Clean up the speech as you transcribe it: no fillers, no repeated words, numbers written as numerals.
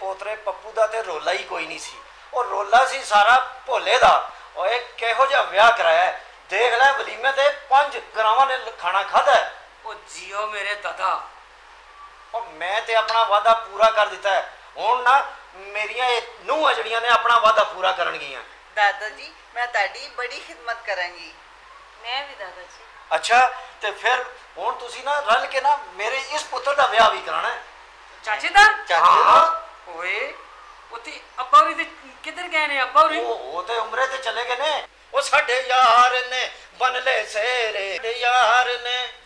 ਪੋਤਰੇ ਪੱਪੂ ਦਾ ਤੇ ਰੋਲਾ ਹੀ ਕੋਈ ਨਹੀਂ ਸੀ। ਉਹ ਰੋਲਾ ਸੀ ਸਾਰਾ ਭੋਲੇ ਦਾ। ਓਏ ਕਿਹੋ ਜਿਹਾ ਵਿਆਹ ਕਰਾਇਆ, ਦੇਖ ਲੈ ਵਲੀਮੇ ਤੇ 5 ਗਰਾਵਾਂ ਨੇ ਖਾਣਾ ਖਾਧਾ। ਉਹ ਜੀਓ ਮੇਰੇ ਦਾਦਾ। ਉਹ ਮੈਂ ਤੇ ਆਪਣਾ ਵਾਅਦਾ ਪੂਰਾ ਕਰ ਦਿੱਤਾ ਹੈ। ਹੁਣ ਨਾ ਮੇਰੀਆਂ ਇਹ ਨੂੰਹਾਂ ਜਿਹੜੀਆਂ ਨੇ ਆਪਣਾ ਵਾਅਦਾ ਪੂਰਾ ਕਰਨਗੀਆਂ। ਦਾਦਾ ਜੀ ਮੈਂ ਤੁਹਾਡੀ ਬੜੀ ਖਿਦਮਤ ਕਰਾਂਗੀ। ਮੈਂ ਵੀ ਦਾਦਾ ਜੀ। ਅੱਛਾ ਤੇ ਫਿਰ ਹੁਣ ਤੁਸੀਂ ਨਾ ਰਲ ਕੇ ਨਾ ਮੇਰੇ ਇਸ ਪੁੱਤਰ ਦਾ ਵਿਆਹ ਵੀ ਕਰਾਣਾ ਹੈ। ਚਾਚੇ ਦਾ? ਚਾਚੇ ਦਾ? ਓਏ ਉੱਥੇ ਅੱਬਾ ਹੋਰੀ ਤੇ ਕਿੱਧਰ ਗਏ ਨੇ? ਅੱਬਾ ਹੋਰੀ ਉਹ ਤੇ ਉਮਰੇ ਤੇ ਚਲੇ ਗਏ ਨੇ। ਉਹ ਸਾਡੇ ਯਾਰ ਨੇ ਬਨ ਲੈ ਸੇਰੇ ਯਾਰ ਨੇ